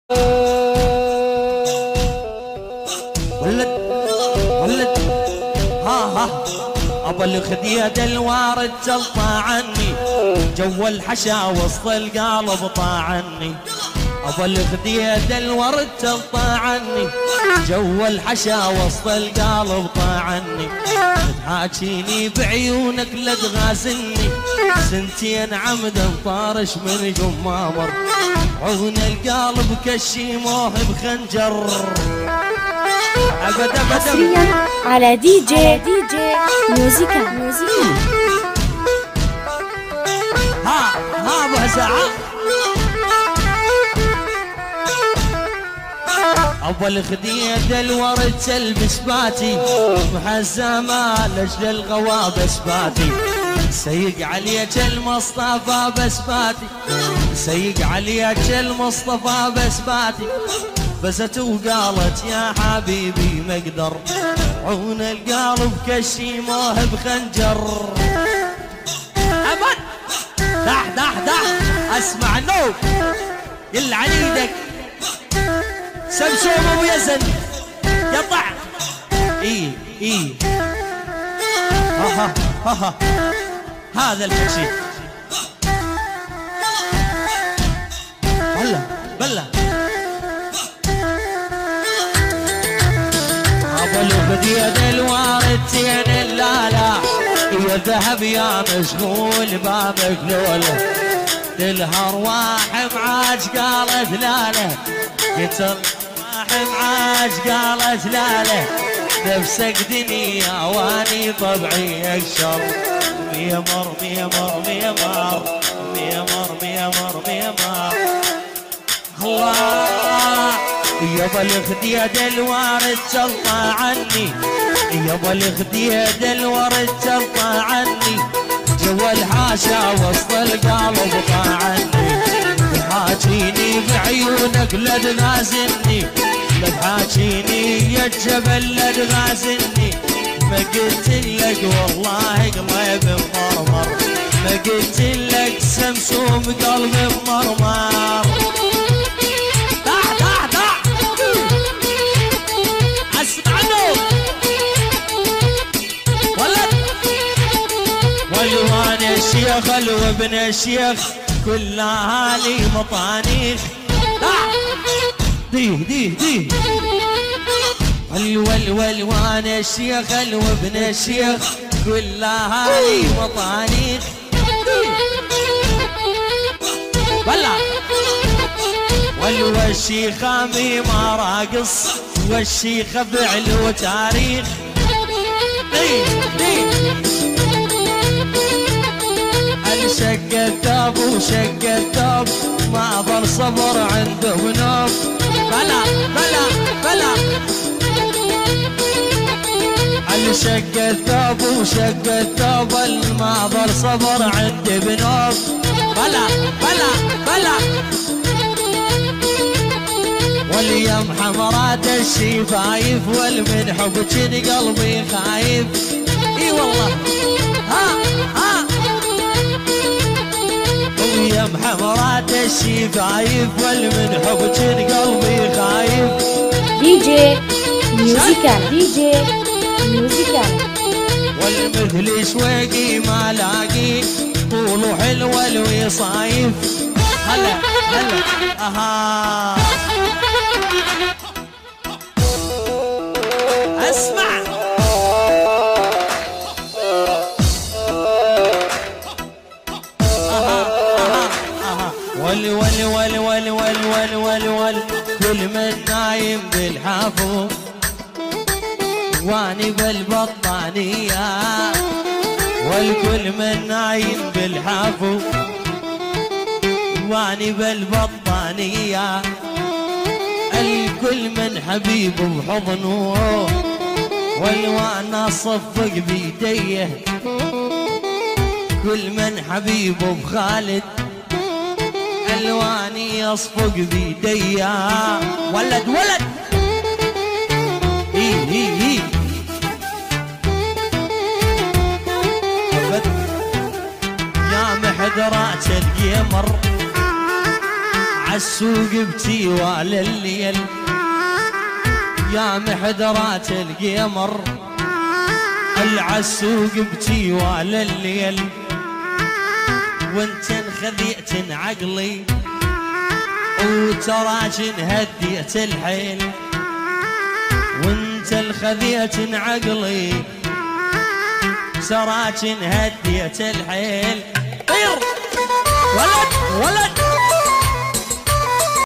ولد ولد ها ابا الخدية الوارد تلطى عني، جو الحشا وسط القالب طاعني. ابا الخدية الورد تلطى عني، جو الحشا وسط القالب طاعني. تحاكيني بعيونك لا تغازلني، سنتين عمدا طارش من جمامر، عون القالب كشيموه بخنجر. ابدا حصريا على دي جي ميوزيكا. ها بهزعة اول خدية الورد تلبس باتي، محزمة لاجل الغواب اسباتي. سيق عليك المصطفى بسباتي، سيق عليك المصطفى بسباتي. بست وقالت يا حبيبي ما اقدر، عون القلب كشيموه بخنجر. ابد دح اسمع النوب يل على ايدك سمسوم ابو يزن يطع. اي ها هذا الحكي. بلا ابو الخديد الوارد زين اللالا، يا ذهب يا مشغول بابك لوله. الارواح معاج قالت لاله، قلت الارواح معاج قالت لاله. نفسك دنيا واني طبعي اكشر، ميمر ميمر ميمر ميمر ميمر ميمر. الله يابا الخديد الوارد تلطى عني، يابا الخديد الورد تلطى عني. جوا الحاشا وسط القلب طاعني. تحاكيني بعيونك لا تغازلني، لا تحاكيني يا الجبل لا تغازلني. ما قلت لك والله قلبي ممرمر، ما قلت لك سمسوم قلبي ممرمر. والوان الشيخ وابن الشيخ كلها لي مطانيخ. دي والوان الشيخ وابن الشيخ كلها لي مطانيخ. بلا والشيخ ما راقص، والشيخ بعلو تاريخ. شق الثوب وشق الثوب، ما ظل صبر عنده نوب. بلا شق الثوب وشق الثوب، ما ظل صبر عنده بنوب. بلا واليوم حمرات الشفايف، والمن حبك قلبي خايف. اي والله يا محمرات الشفايف، والمن حبك قلبي خايف. دي جي ميوزيكا. والمثل شويقي ما لاقي، طوله حلو الوصايف. هلا اسمع ول كل من نايم بالحافو، واني بالبطانية. والكل من نايم بالحافو، واني بالبطانية. الكل من حبيبه بحضنه، والوانا صفق بيديه. كل من حبيبه بخالد، الواني يصفق بيديا. ولد يا محضرات القمر، عالسوق بتيوال الليل يا محدرات القمر العالسوق بتيوال الليل وانت انخذيت عقلي وتراك هديت الحيل وانت الخذيت عقلي تراك هديت الحيل طير ولد ولد